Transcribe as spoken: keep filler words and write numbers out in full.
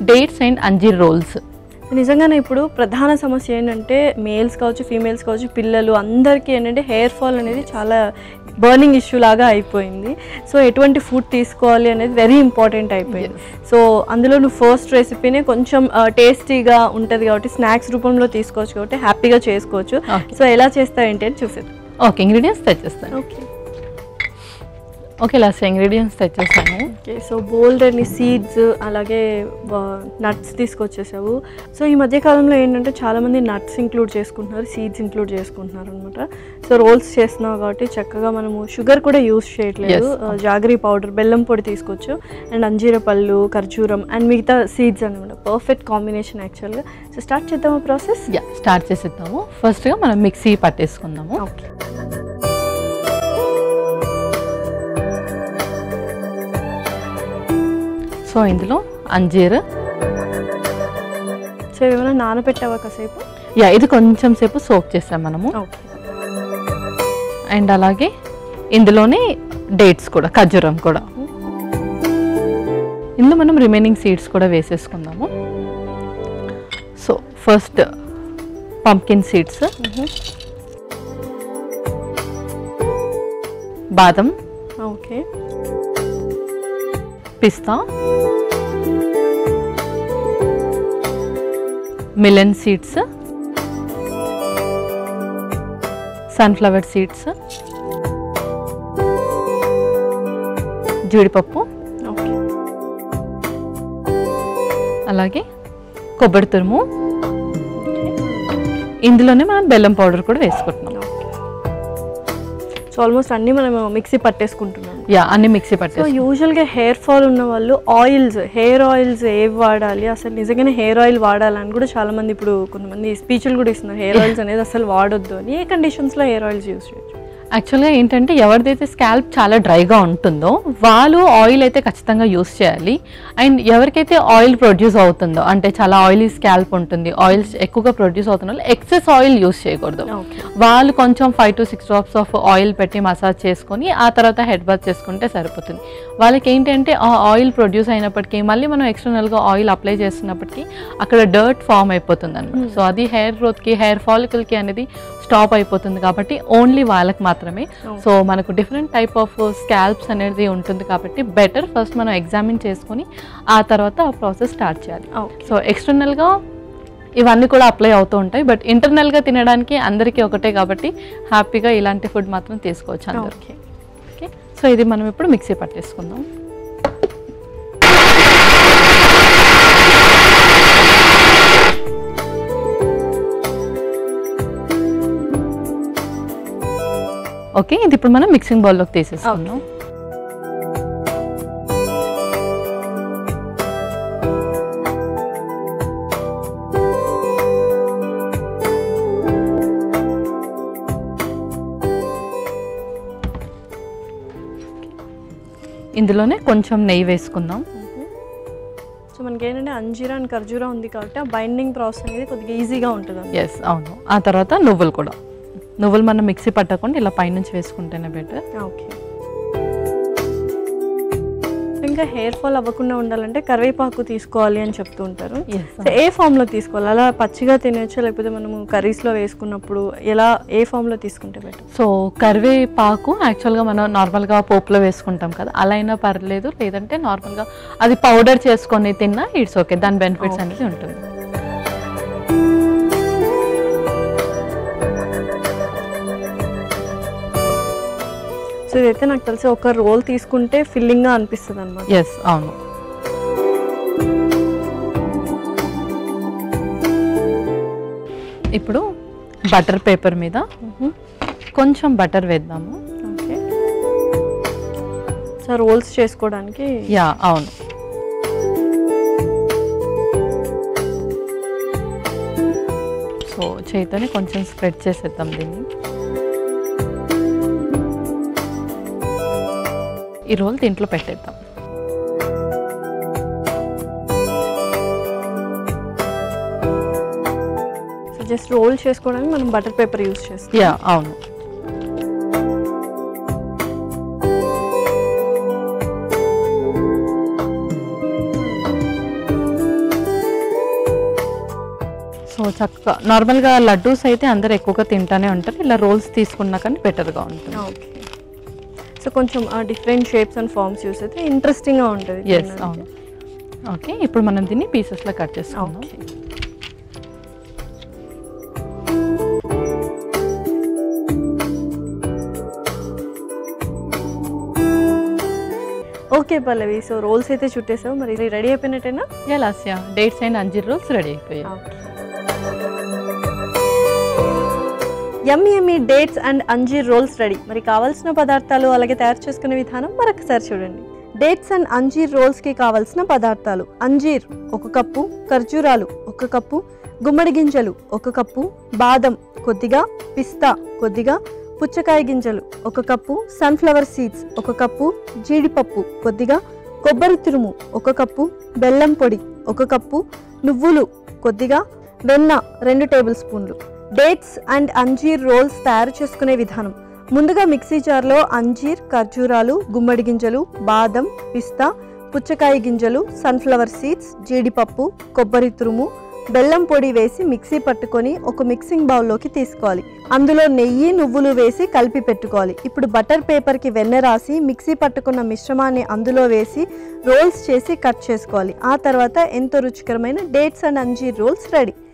Dates and అంజీర్ roles. నిజంగానే ఇప్పుడు ప్రధాన సమస్య ఏంటంటే మేల్స్ కావచ్చు ఫీమేల్స్ కావచ్చు పిల్లలు అందరికీ ఏంటంటే హెయిర్ ఫాల్ అనేది చాలా బర్నింగ్ ఇష్యూ లాగా అయిపోయింది. సో ఎటువంటి ఫుడ్ తీసుకోవాలి అనేది వెరీ ఇంపార్టెంట్ అయిపోయింది. సో అందులో నువ్వు ఫస్ట్ రెసిపీనే కొంచెం టేస్టీగా ఉంటుంది కాబట్టి స్నాక్స్ రూపంలో తీసుకోవచ్చు కాబట్టి హ్యాపీగా చేసుకోవచ్చు. సో ఎలా చేస్తావు ఏంటి అని చూసేది. ఓకే, ఇంగ్రీడియంట్స్ తెచ్చేస్తాను. ఓకే ఓకే లాస్ట్ ఇంగ్రీడియంట్స్ తెచ్చేసాను. ఓకే సో బోల్డ్ అన్ని సీడ్స్ అలాగే నట్స్ తీసుకొచ్చేసావు. సో ఈ మధ్యకాలంలో ఏంటంటే చాలామంది నట్స్ ఇంక్లూడ్ చేసుకుంటున్నారు, సీడ్స్ ఇంక్లూడ్ చేసుకుంటున్నారు అనమాట. సో రోల్స్ చేస్తున్నావు కాబట్టి చక్కగా మనము షుగర్ కూడా యూస్ చేయట్లేదు. జాగరీ పౌడర్, బెల్లం పొడి తీసుకోవచ్చు అండ్ అంజీర పళ్ళు, ఖర్జూరం అండ్ మిగతా సీడ్స్ అనమాట. పర్ఫెక్ట్ కాంబినేషన్ యాక్చువల్గా. సో స్టార్ట్ చేద్దాము ప్రాసెస్. యా స్టార్ట్ చేసేద్దాము. ఫస్ట్గా మనం మిక్సీ పట్టేసుకుందాము. ఓకే సో ఇందులో అంజీర్. సో ఏమైనా నానబెట్టావా కాసేపు? యా ఇది కొంచెం సేపు సోక్ చేసాం మనము. ఓకే అండ్ అలాగే ఇందులోనే డేట్స్ కూడా, ఖర్జూరం కూడా. ఇందులో మనం రిమైనింగ్ సీడ్స్ కూడా వేసేసుకుందాము. సో ఫస్ట్ పంప్కిన్ సీడ్స్, బాదం, ఓకే పిస్తా, మిలన్ సీడ్స్, సన్ఫ్లవర్ సీడ్స్, జీడిపప్పు, ఓకే అలాగే కొబ్బరి తురుము. ఇందులోనే మనం బెల్లం పౌడర్ కూడా వేసుకుంటున్నాం. సో ఆల్మోస్ట్ అన్నీ మనం మిక్సీ పట్టేసుకుంటున్నాం. యా అన్ని మిక్సీ పట్టే. సో యూజువల్గా హెయిర్ ఫాల్ ఉన్న వాళ్ళు ఆయిల్స్, హెయిర్ ఆయిల్స్ ఏవి వాడాలి, అసలు నిజంగానే హెయిర్ ఆయిల్ వాడాలని కూడా చాలామంది ఇప్పుడు కొంతమంది స్పీచ్లు కూడా ఇస్తున్నారు. హెయిర్ ఆయిల్స్ అనేది అసలు వాడొద్దు అని. ఏ కండిషన్స్లో హెయిర్ ఆయిల్స్ యూజ్ చేయొచ్చు? యాక్చువల్గా ఏంటంటే ఎవరిదైతే స్కాల్ప్ చాలా డ్రైగా ఉంటుందో వాళ్ళు ఆయిల్ అయితే ఖచ్చితంగా యూస్ చేయాలి. అండ్ ఎవరికైతే ఆయిల్ ప్రొడ్యూస్ అవుతుందో, అంటే చాలా ఆయిలీ స్కాల్ప్ ఉంటుంది, ఆయిల్స్ ఎక్కువగా ప్రొడ్యూస్ అవుతుందో ఎక్సెస్ ఆయిల్ యూస్ చేయకూడదు. వాళ్ళు కొంచెం five to six drops of oil పెట్టి మసాజ్ చేసుకొని ఆ తర్వాత హెడ్ బాత్ చేసుకుంటే సరిపోతుంది. వాళ్ళకి ఏంటంటే ఆ ఆయిల్ ప్రొడ్యూస్ అయినప్పటికీ మళ్ళీ మనం ఎక్స్టర్నల్గా ఆయిల్ అప్లై చేస్తున్నప్పటికీ అక్కడ డర్ట్ ఫామ్ అయిపోతుంది అనమాట. సో అది హెయిర్ గ్రోత్కి, హెయిర్ ఫాలికల్కి అనేది స్టాప్ అయిపోతుంది. కాబట్టి ఓన్లీ వాళ్ళకి మాత్రమే. సో మనకు డిఫరెంట్ టైప్ ఆఫ్ స్కాల్ప్స్ అనేది ఉంటుంది కాబట్టి బెటర్ ఫస్ట్ మనం ఎగ్జామిన్ చేసుకొని ఆ తర్వాత ఆ ప్రాసెస్ స్టార్ట్ చేయాలి. సో ఎక్స్టర్నల్గా ఇవన్నీ కూడా అప్లై అవుతూ ఉంటాయి, బట్ ఇంటర్నల్గా తినడానికి అందరికీ ఒకటే కాబట్టి హ్యాపీగా ఇలాంటి ఫుడ్ మాత్రం తీసుకోవచ్చు అందరికీ. ఓకే సో ఇది మనం ఇప్పుడు మిక్సీ పట్టేసుకుందాం. ఓకే ఇది ఇప్పుడు మనం మిక్సింగ్ బౌల్లోకి తీసేసుకుందాం. ఇందులోనే కొంచెం నెయ్యి వేసుకుందాం. సో మనకి ఏంటంటే అంజీరా అండ్ ఖర్జూరా ఉంది కాబట్టి ఆ బైండింగ్ ప్రాసెస్ అనేది కొద్దిగా ఈజీగా ఉంటుంది. ఎస్ అవును. ఆ తర్వాత నువ్వులు కూడా, నువ్వులు మనం మిక్సీ పట్టకుండా ఇలా పైనుంచి వేసుకుంటేనే బెటర్. ఓకే ఇంకా హెయిర్ ఫాల్ అవ్వకుండా ఉండాలంటే కరివేపాకు తీసుకోవాలి అని చెప్తూ ఉంటారు. ఏ ఫామ్లో తీసుకోవాలి? అలా పచ్చిగా తినచ్చు లేకపోతే మనము కర్రీస్లో వేసుకున్నప్పుడు ఎలా, ఏ ఫామ్లో తీసుకుంటే బెటర్? సో కరివేపాకు యాక్చువల్గా మనం నార్మల్గా పోపులో వేసుకుంటాం కదా, అలా అయినా పర్లేదు, లేదంటే నార్మల్గా అది పౌడర్ చేసుకొని తిన్నా ఇట్స్ ఓకే, దాని బెనిఫిట్స్ అనేది ఉంటుంది. సో ఇదైతే నాకు తెలిసి ఒక రోల్ తీసుకుంటే ఫిల్లింగ్గా అనిపిస్తుంది అన్నమాట. ఎస్ అవును. ఇప్పుడు బటర్ పేపర్ మీద కొంచెం బటర్ వేద్దాము. ఓకే సో రోల్స్ చేసుకోవడానికి. యా అవును. సో చేతిని కొంచెం స్ప్రెడ్ చేసేద్దాం దీన్ని. ఈ రోల్ దీంట్లో పెట్టేద్దాం. సో జస్ట్ రోల్ చేసుకోవడానికి మనం బటర్ పేపర్ యూస్ చేస్తాం. యా అవును. చక్కగా నార్మల్గా లడ్డూస్ అయితే అందరు ఎక్కువగా తింటానే ఉంటారు, ఇలా రోల్స్ తీసుకున్నా కానీ బెటర్గా ఉంటుంది. ఓకే, సో కొంచెం different shapes and forms use అయితే ఇంట్రెస్టింగ్గా ఉంటుంది. ఎస్ అవును. ఓకే, ఇప్పుడు మనం దీన్ని పీసెస్లో కట్ చేసుకుందాం. Okay, okay Pallavi, so rolls అయితే చుట్టేసావు, మరి రెడీ అయిపోయినట్టేనా? యా లాస్యా, డేట్స్ అండ్ అంజీర్ రోల్స్ రెడీ అయిపోయాయి. యమ్మీ యమ్మీ డేట్స్ అండ్ అంజీర్ రోల్స్ రెడీ. మరి కావాల్సిన పదార్థాలు అలాగే తయారు చేసుకునే విధానం మరొకసారి చూడండి. డేట్స్ అండ్ అంజీర్ రోల్స్కి కావాల్సిన పదార్థాలు: అంజీర్ ఒక కప్పు, ఖర్జూరాలు ఒక కప్పు, గుమ్మడి గింజలు ఒక కప్పు, బాదం కొద్దిగా, పిస్తా కొద్దిగా, పుచ్చకాయ గింజలు ఒక కప్పు, సన్ఫ్లవర్ సీడ్స్ ఒక కప్పు, జీడిపప్పు కొద్దిగా, కొబ్బరి తురుము ఒక కప్పు, బెల్లం పొడి ఒక కప్పు, నువ్వులు కొద్దిగా, వెన్న రెండు టేబుల్ స్పూన్లు. డేట్స్ అండ్ అంజీర్ రోల్స్ తయారు చేసుకునే విధానం: ముందుగా మిక్సీ జార్లో అంజీర్, ఖర్జూరాలు, గుమ్మడి గింజలు, బాదం, పిస్తా, పుచ్చకాయ గింజలు, సన్ఫ్లవర్ సీడ్స్, జీడిపప్పు, కొబ్బరి తురుము, బెల్లం పొడి వేసి మిక్సీ పట్టుకొని ఒక మిక్సింగ్ బౌల్లోకి తీసుకోవాలి. అందులో నెయ్యి, నువ్వులు వేసి కలిపి పెట్టుకోవాలి. ఇప్పుడు బటర్ పేపర్కి వెన్న రాసి మిక్సీ పట్టుకున్న మిశ్రమాన్ని అందులో వేసి రోల్స్ చేసి కట్ చేసుకోవాలి. ఆ తర్వాత ఎంతో రుచికరమైన డేట్స్ అండ్ అంజీర్ రోల్స్ రెడీ.